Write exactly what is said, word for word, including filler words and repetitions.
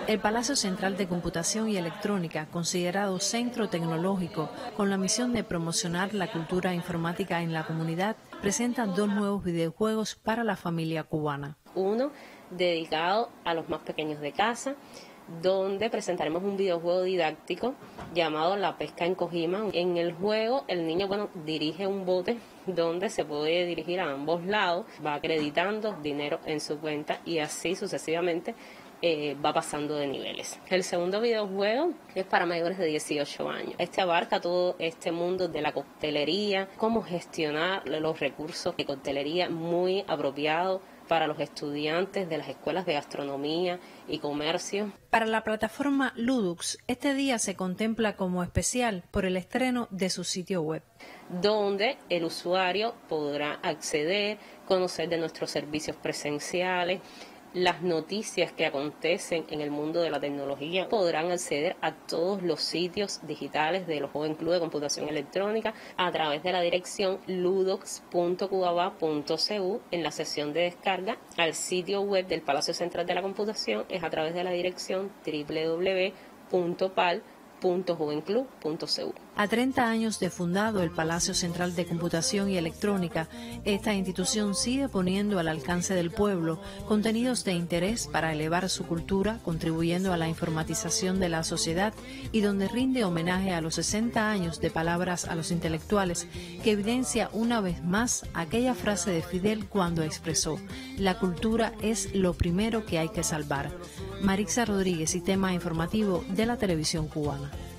El Palacio Central de Computación y Electrónica, considerado centro tecnológico con la misión de promocionar la cultura informática en la comunidad, presenta dos nuevos videojuegos para la familia cubana. Uno dedicado a los más pequeños de casa, donde presentaremos un videojuego didáctico llamado La Pesca en Kojima. En el juego el niño bueno dirige un bote donde se puede dirigir a ambos lados, va acreditando dinero en su cuenta y así sucesivamente eh, va pasando de niveles. El segundo videojuego es para mayores de dieciocho años. Este abarca todo este mundo de la coctelería, cómo gestionar los recursos de coctelería, muy apropiado para los estudiantes de las escuelas de gastronomía y comercio. Para la plataforma Ludux, este día se contempla como especial por el estreno de su sitio web, donde el usuario podrá acceder, conocer de nuestros servicios presenciales, las noticias que acontecen en el mundo de la tecnología. Podrán acceder a todos los sitios digitales de los Joven Club de Computación Electrónica a través de la dirección ludux punto cubaba punto c u. En la sección de descarga al sitio web del Palacio Central de la Computación es a través de la dirección doble u doble u doble u punto pal punto jovenclub punto c u. A treinta años de fundado el Palacio Central de Computación y Electrónica, esta institución sigue poniendo al alcance del pueblo contenidos de interés para elevar su cultura, contribuyendo a la informatización de la sociedad y donde rinde homenaje a los sesenta años de Palabras a los Intelectuales, que evidencia una vez más aquella frase de Fidel cuando expresó: la cultura es lo primero que hay que salvar. Marixa Rodríguez, Sistema Informativo de la Televisión Cubana.